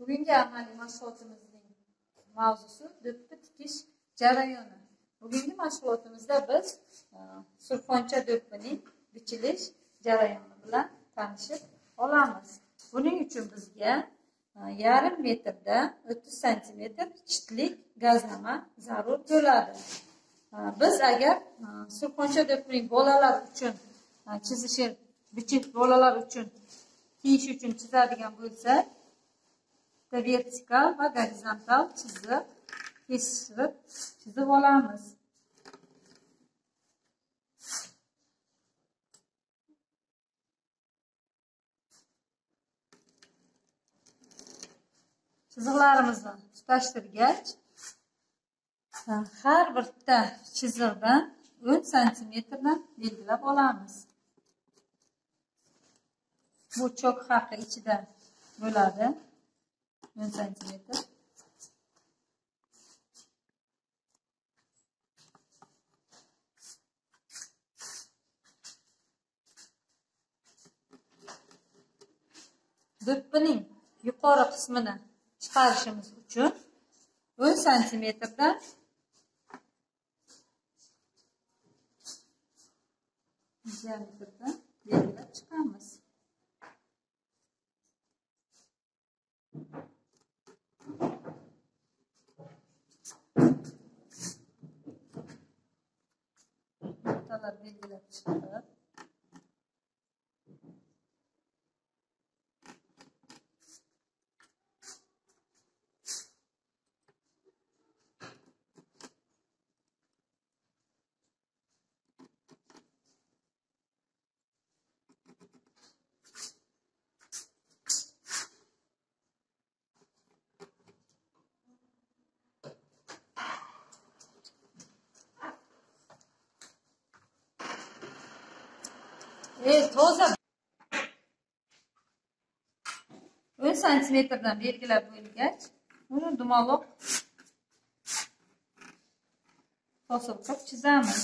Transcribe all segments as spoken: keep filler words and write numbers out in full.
Bugungi amaliy mashg'ulotimizning mavzusi do'ppi tikish jarayoni. Bugungi mashg'ulotimizda biz surxoncha do'ppining bichilish jarayoni bilan tanishib olamiz. Buning uchun bizga yarim metrda o'ttiz santimetr chitlik gazlama zarur bo'ladi. Biz agar surxoncha do'ppining bolalar uchun chizishi, bichish bolalar uchun kiyish uchun chizadigan bo'lsak, vertikal va gorizontal chiziq kesishtirib chizib olamiz. Chiziqlarimizni tutashtirgach, har bitta chiziqdan o'n santimetrdan belgilab olamiz. Bu cho'k haqi ichida bo'ladi. o'n santimetr. Do'ppining yuqori qismini chiqarishimiz uchun o'n santimetrdan diametrdan belgilab chiqamiz. Noktalar belgilab chiqib, Evet, toza o'n santimetrdan belgilab bo'lgach, uni dumaloq to'sib qilib chizamiz.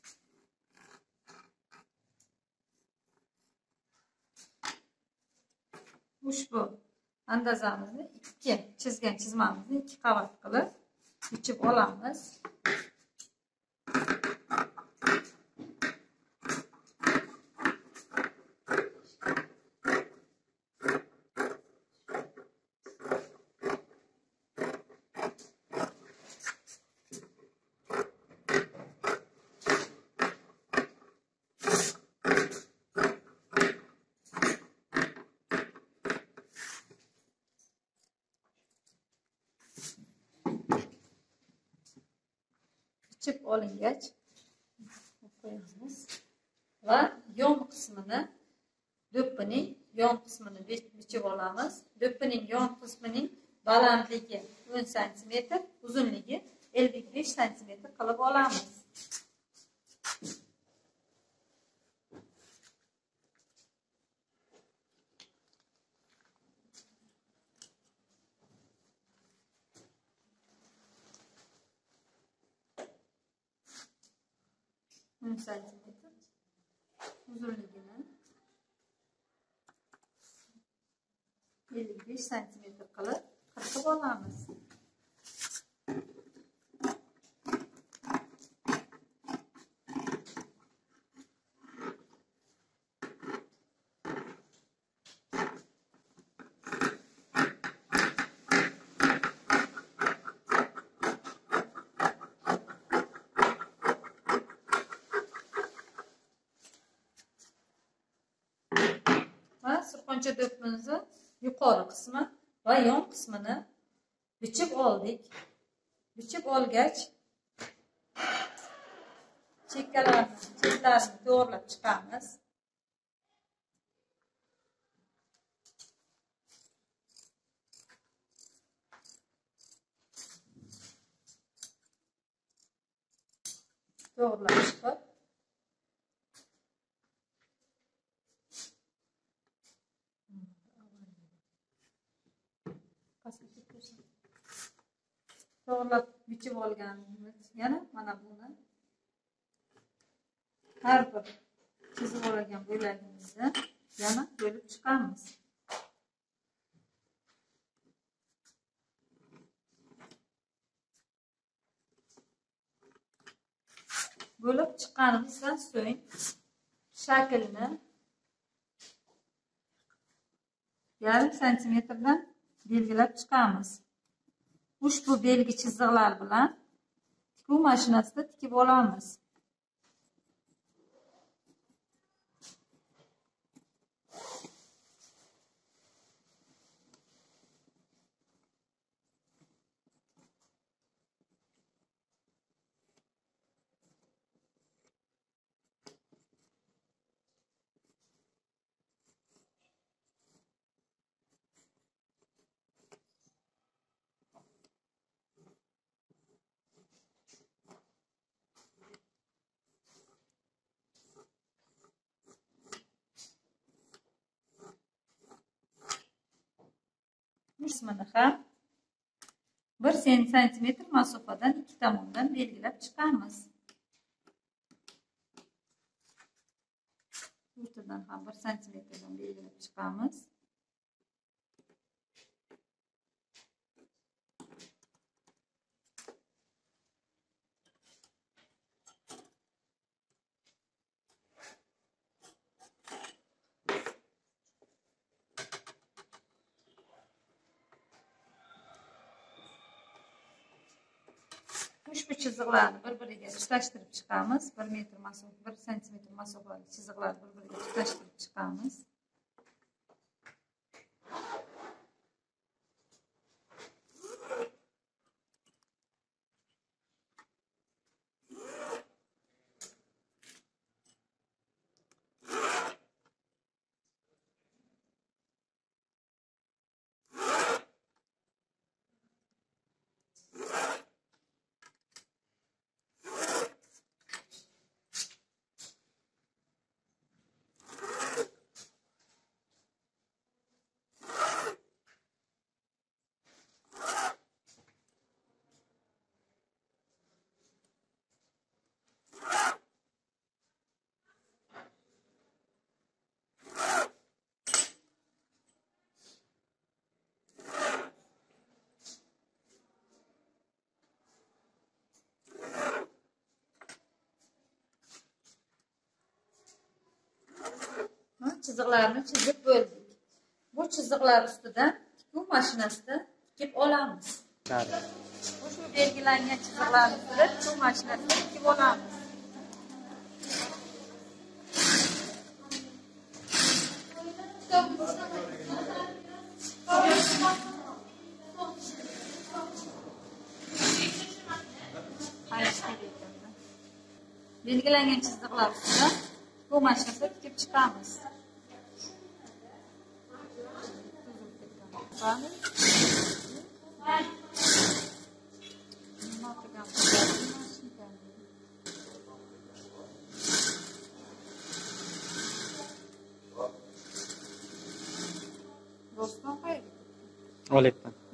Ushbu andazamizni ikki chizgan chizmamizni ikki qavat qilib bichib olamiz. Bichib olingach qo'yamiz va yon qismini, do'ppining yon qismini bichib olamiz. Do'ppining yon qismining balandligi o'n santimetr, uzunligi ellik besh santimetr qilib olamiz. o'n santimetr uzunligini ellik besh santimetr qilib qirqib olamiz. Surxoncha do'ppimizni yuqori qismi va yon qismini bichib oldik. Bichib olgach, chekkalarni, chetlarini to'g'rilab chiqamiz. To'g'rilab chiqib, to'g'rilab bichib olganimiz, yana mana buni har bir chizib olgan bo'lagimizda yana bo'lib chiqamiz. bo'lib chiqqanimizdan so'ng shaklini yarim santimetrdan belgilab chiqamiz. Ushbu belgi chiziqlar bilan tikuv mashinasida tikib olamiz. Qismini ham bir santimetr masofadan ikki tomondan belgilab chiqamiz. O'rtadan ham bir santimetrdan belgilab chiqamiz. Ushbu chiziqlarni bir-biriga tutashtirib chiqamiz. bir metr masofa, bir santimetr masofali chiziqlarni bir-biriga tutashtirib chiqamiz. Chiziqlarni chizib bo'ldik. Bu chiziqlar ustidan tikuv mashinasida tikib olamiz. Bu shu belgilangan chiziqlarni ustida tikuv mashinasida tikib olamiz. Belgilangan chiziqlar ustida tikuv mashinasida tikib chiqamiz. Olyapman.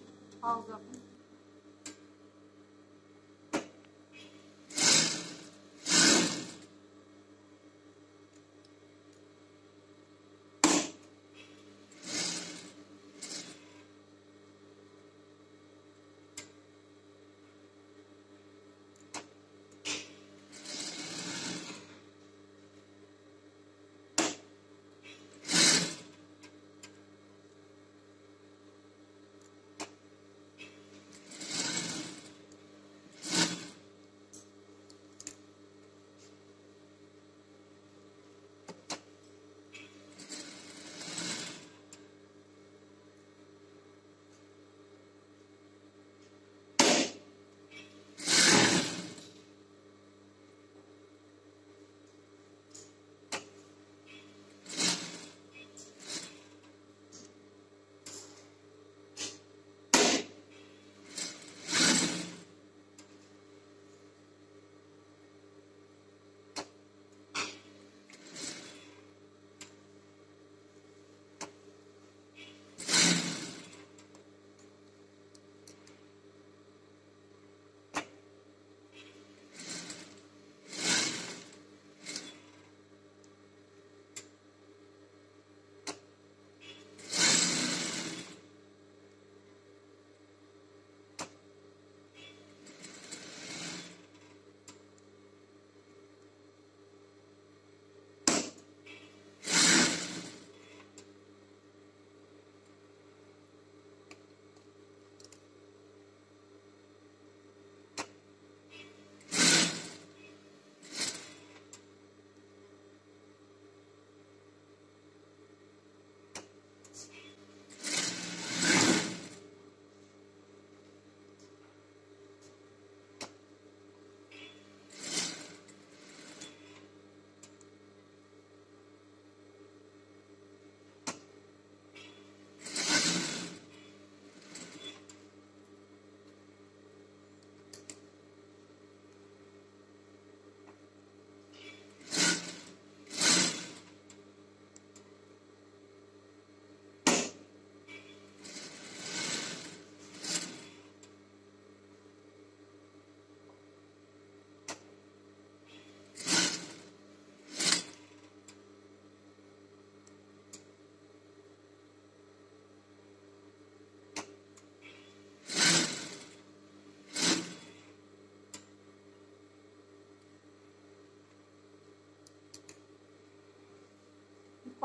Aldım.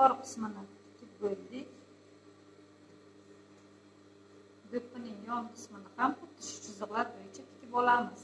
yuqori qismini tikib bo'ldik. Do'ppining yon qismini ham xuddi shu chiziqlar bo'yicha tikib olamiz.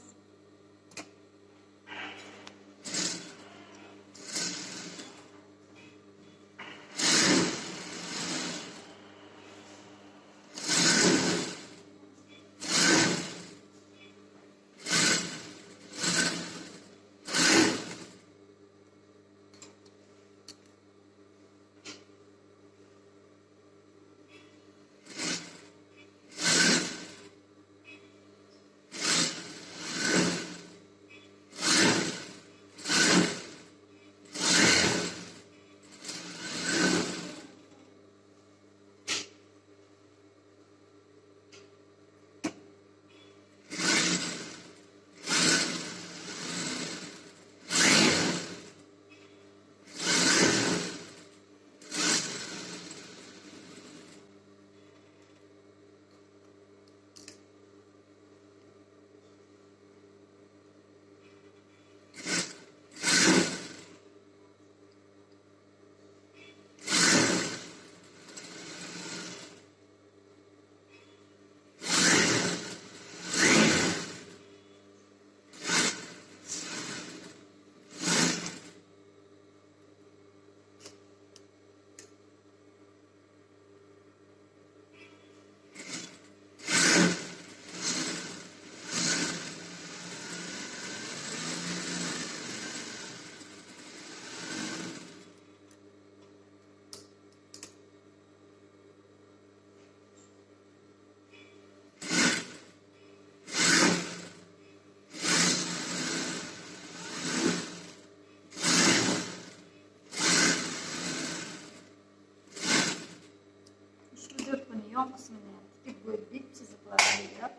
Yon qismini ham tikib bo'ldik, chiziqlarni yap.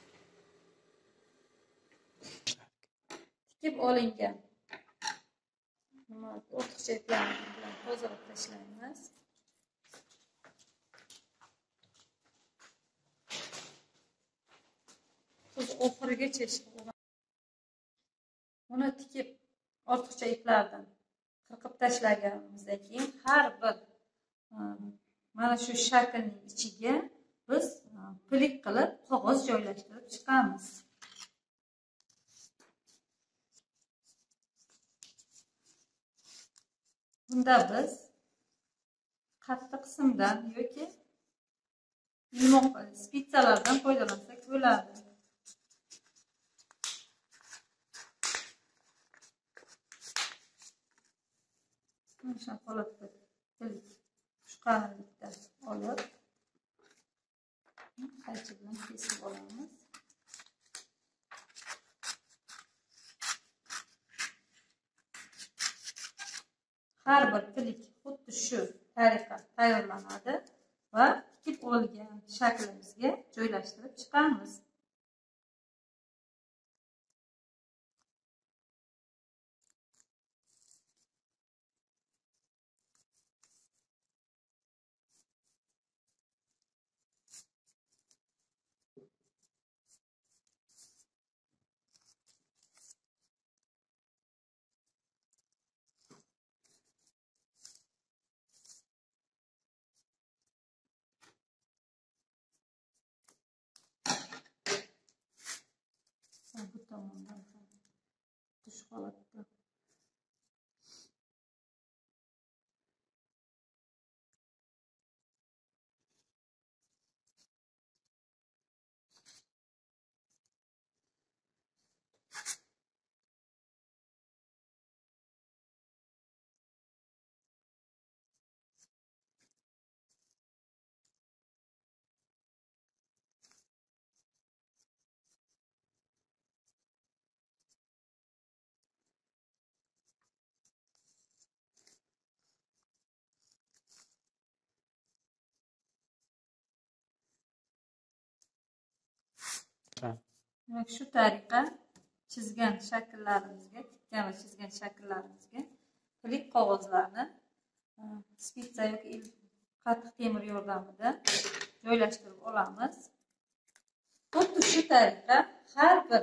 Tikib olingan ortiqcha iplarni bilan tozalab tashlaymiz. Biz oxirigacha ishlaymiz. Buni tikib ortiqcha iplardan qirqib tashlaganimizdan keyin har bir mana shu shaklning ichiga biz pilik qilib qog'oz joylashtirib chiqamiz. Bunda biz qattiq qismdan yoki yumuq spitsalardan foydalansak bo'ladi. Shu holatda pilik qalinlikda olib qaychi bilan kesib olamiz. Har bir pilik xuddi shu tariqa tayyorlanadi va tikib olgan shaklimizga joylashtirib chiqamiz. Bu tomondan tush holatda Demak, shu tariqa chizgan shakllarimizga, tikkan va chizgan shakllarimizga pilik qog'ozlarni spitsa yoki qattiq temir yordamida joylashtirib olamiz. Xuddi shu tariqa har bir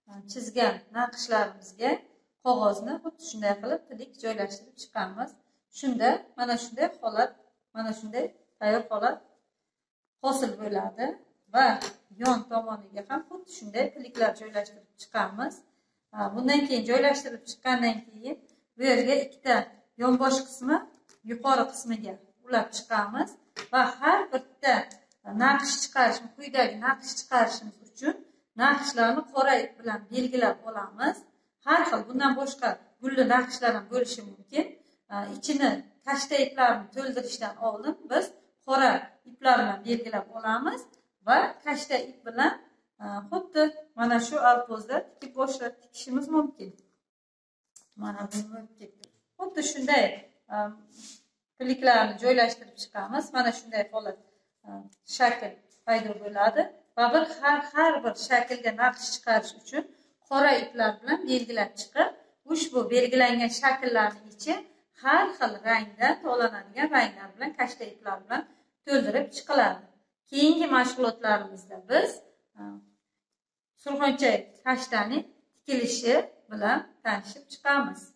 chizgan naqshlarimizga qog'ozni xuddi shunday qilib pilik joylashtirib chiqamiz. Shunda mana shunday holat, mana shunday tayyor holat hosil bo'ladi va yon tomoniga ham xuddi shunday pliklar joylashtirib chiqamiz. Bundan keyin joylashtirib chiqqandan keyin bu yerga ikkita yonbosh qismi yuqori qismiga ulab chiqamiz va har bitta naqsh chiqarish, quyidagi naqsh chiqarishimiz uchun naqshlarni qora ip bilan belgilab olamiz. Har xil bundan boshqa gulli naqshlar ham bo'lishi mumkin. İçini kashta iplarni to'ldirishdan oldin biz qora iplar bilan belgilab olamiz va kashta ip bilan xuddi mana shu alpozda tikib boshlab tikishimiz mumkin. Mana bu xuddi shunday pliklarni joylashtirib chiqamiz. Mana shunday holat shakl paydo bo'ladi va bir har har bir shaklga naqsh chiqarish uchun qora iplar bilan belgilab chiqib, ushbu belgilangan shakllarning ichi har xil rangda to'lanadigan ranglar bilan kashta iplar bilan to'ldirib chiqiladi. Keyingi mashg'ulotlarimizda biz surxoncha kashtaning tikilishi bilan tanishib chiqamiz.